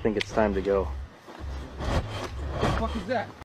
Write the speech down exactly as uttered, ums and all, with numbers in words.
think it's time to go. What the fuck is that?